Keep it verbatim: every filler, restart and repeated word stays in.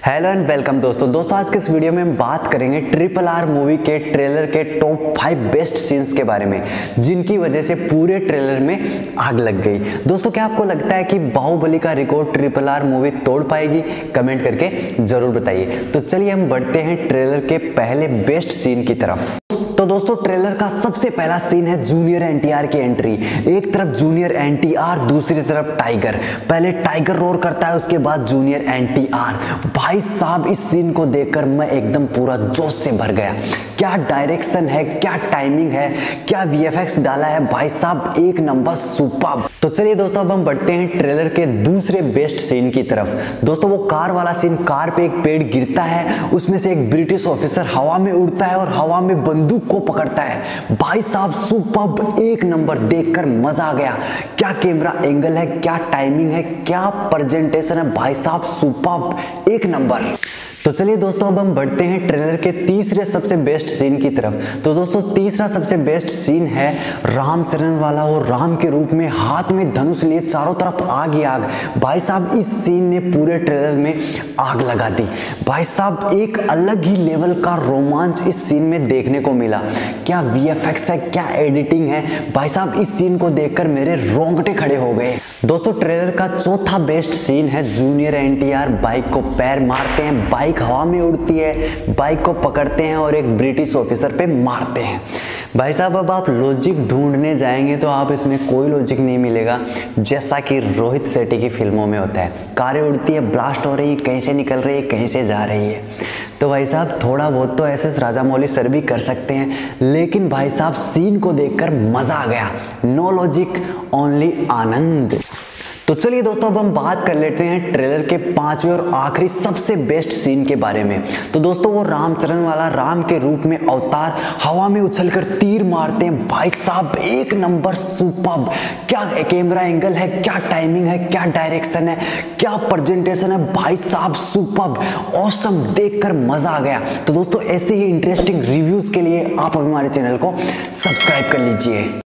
Hello and welcome दोस्तों दोस्तों आज के इस वीडियो में हम बात करेंगे ट्रिपल आर मूवी के ट्रेलर के टॉप फाइव बेस्ट सीन्स के बारे में, जिनकी वजह से पूरे ट्रेलर में आग लग गई। दोस्तों क्या आपको लगता है कि बाहुबली का रिकॉर्ड ट्रिपल आर मूवी तोड़ पाएगी? कमेंट करके जरूर बताइए। तो चलिए हम बढ़ते हैं ट्रेलर के पहले बेस्ट सीन की तरफ। तो दोस्तों ट्रेलर का सबसे पहला सीन है जूनियर एनटीआर की एंट्री। एक तरफ जूनियर एनटीआर, दूसरी तरफ टाइगर। पहले टाइगर रोर करता है, उसके बाद जूनियर एनटीआर। भाई साहब इस सीन को देखकर मैं एकदम पूरा जोश से भर गया। क्या डायरेक्शन है, क्या टाइमिंग है, क्या वीएफएक्स डाला है भाई साहब, एक नंबर सुपर्ब। तो चलिए दोस्तों अब हम बढ़ते हैं ट्रेलर के दूसरे बेस्ट सीन की तरफ। दोस्तों वो कार वाला सीन, कार पे एक पेड़ गिरता है, उसमें से एक ब्रिटिश ऑफिसर हवा में उड़ता है और हवा में बंदूक को पकड़ता है। भाई साहब सुपर्ब, एक नंबर, देखकर मजा आ गया। क्या कैमरा एंगल है, क्या टाइमिंग है, क्या प्रेजेंटेशन है भाई साहब, सुपर्ब, एक नंबर। तो चलिए दोस्तों अब हम बढ़ते हैं ट्रेलर के तीसरे सबसे बेस्ट सीन की तरफ। तो दोस्तों तीसरा सबसे बेस्ट सीन है रामचरण वाला, और राम के रूप में हाथ में धनुष लिए चारों तरफ आग ही आग। भाई साहब इस सीन ने पूरे ट्रेलर में आग लगा दी। भाई साहब एक अलग ही लेवल का रोमांच इस सीन में देखने को मिला। क्या वीएफएक्स है, क्या एडिटिंग है, भाई साहब इस सीन को देखकर मेरे रोंगटे खड़े हो गए। दोस्तों ट्रेलर का चौथा बेस्ट सीन है जूनियर एनटीआर बाइक को पैर मारते हैं, बाइक हवा में उड़ती है, बाइक को पकड़ते हैं और एक ब्रिटिश ऑफिसर पे मारते हैं। भाई साहब अब आप लॉजिक ढूंढने जाएंगे तो आप इसमें कोई लॉजिक नहीं मिलेगा, जैसा कि रोहित शेट्टी की फिल्मों में होता है। कारें उड़ती है, ब्लास्ट हो रही है, कहीं से निकल रही है, कहीं से जा रही है। तो भाई साहब थोड़ा बहुत तो एस एस राजामौली सर भी कर सकते हैं, लेकिन भाई साहब सीन को देखकर मजा आ गया। नो लॉजिक, ओनली आनंद। तो चलिए दोस्तों अब हम बात कर लेते हैं ट्रेलर के पांचवें और आखिरी सबसे बेस्ट सीन के बारे में। तो दोस्तों वो रामचरण वाला, राम के रूप में अवतार हवा में उछलकर तीर मारते हैं। भाई साहब एक नंबर सुपर्ब। क्या कैमरा एंगल है, क्या टाइमिंग है, क्या डायरेक्शन है, क्या प्रेजेंटेशन है भाई साहब, सुपर्ब, ऑसम, देखकर मजा आ गया। तो दोस्तों ऐसे ही इंटरेस्टिंग रिव्यूज के लिए आप हमारे चैनल को सब्सक्राइब कर लीजिए।